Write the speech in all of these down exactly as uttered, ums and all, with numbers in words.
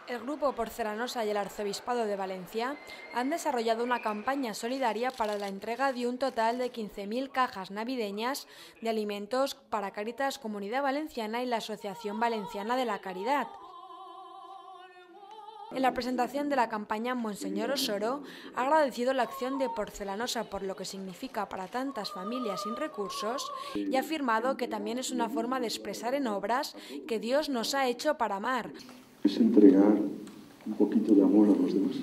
El Grupo Porcelanosa y el Arzobispado de Valencia han desarrollado una campaña solidaria para la entrega de un total de quince mil cajas navideñas de alimentos para Cáritas Comunidad Valenciana y la Asociación Valenciana de la Caridad. En la presentación de la campaña, Monseñor Osoro ha agradecido la acción de Porcelanosa por lo que significa para tantas familias sin recursos y ha afirmado que también es una forma de expresar en obras que Dios nos ha hecho para amar. Es entregar un poquito de amor a los demás.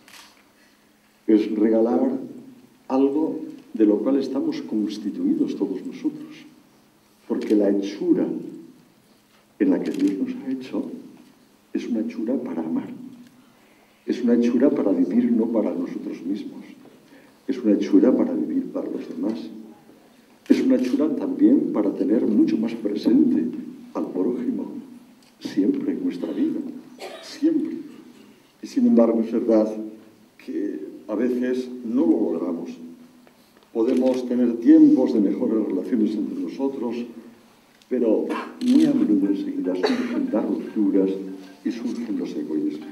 Es regalar algo de lo cual estamos constituidos todos nosotros. Porque la hechura en la que Dios nos ha hecho es una hechura para amar. Es una hechura para vivir no para nosotros mismos. Es una hechura para vivir para los demás. Es una hechura también para tener mucho más presente al prójimo, siempre en nuestra vida, siempre. Y sin embargo es verdad que a veces no lo logramos. Podemos tener tiempos de mejores relaciones entre nosotros, pero muy a menudo enseguida surgen las rupturas y surgen los egoísmos.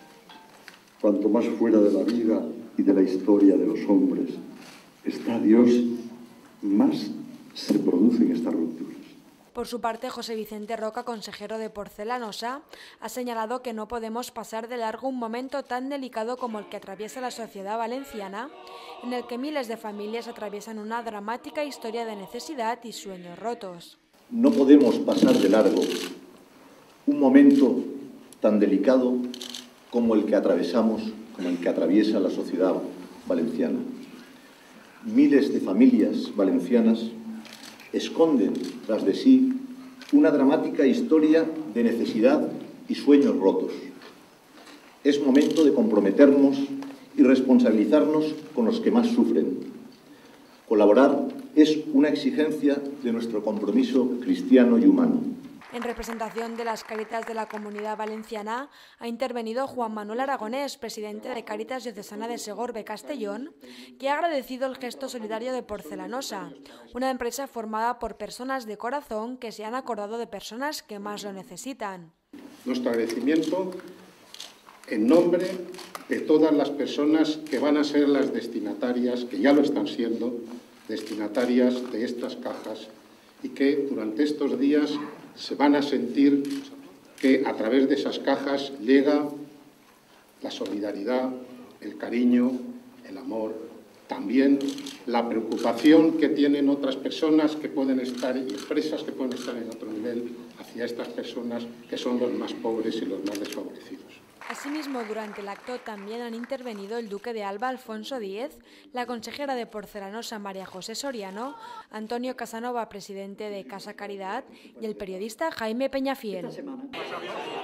Cuanto más fuera de la vida y de la historia de los hombres está Dios, más se producen estas rupturas. Por su parte, José Vicente Roca, consejero de Porcelanosa, ha señalado que no podemos pasar de largo un momento tan delicado como el que atraviesa la sociedad valenciana, en el que miles de familias atraviesan una dramática historia de necesidad y sueños rotos. No podemos pasar de largo un momento tan delicado como el que atravesamos, como el que atraviesa la sociedad valenciana. Miles de familias valencianas esconden tras de sí una dramática historia de necesidad y sueños rotos. Es momento de comprometernos y responsabilizarnos con los que más sufren. Colaborar es una exigencia de nuestro compromiso cristiano y humano. En representación de las Cáritas de la Comunidad Valenciana ha intervenido Juan Manuel Aragonés, presidente de Cáritas Diocesana de Segorbe, Castellón, que ha agradecido el gesto solidario de Porcelanosa, una empresa formada por personas de corazón que se han acordado de personas que más lo necesitan. Nuestro agradecimiento en nombre de todas las personas que van a ser las destinatarias, que ya lo están siendo, destinatarias de estas cajas y que durante estos días se van a sentir que a través de esas cajas llega la solidaridad, el cariño, el amor, también la preocupación que tienen otras personas que pueden estar, y empresas que pueden estar en otro nivel, hacia estas personas que son los más pobres y los más desfavorecidos. Asimismo, durante el acto también han intervenido el duque de Alba, Alfonso Díez, la consejera de Porcelanosa, María José Soriano, Antonio Casanova, presidente de Casa Caridad, y el periodista Jaime Peñafiel.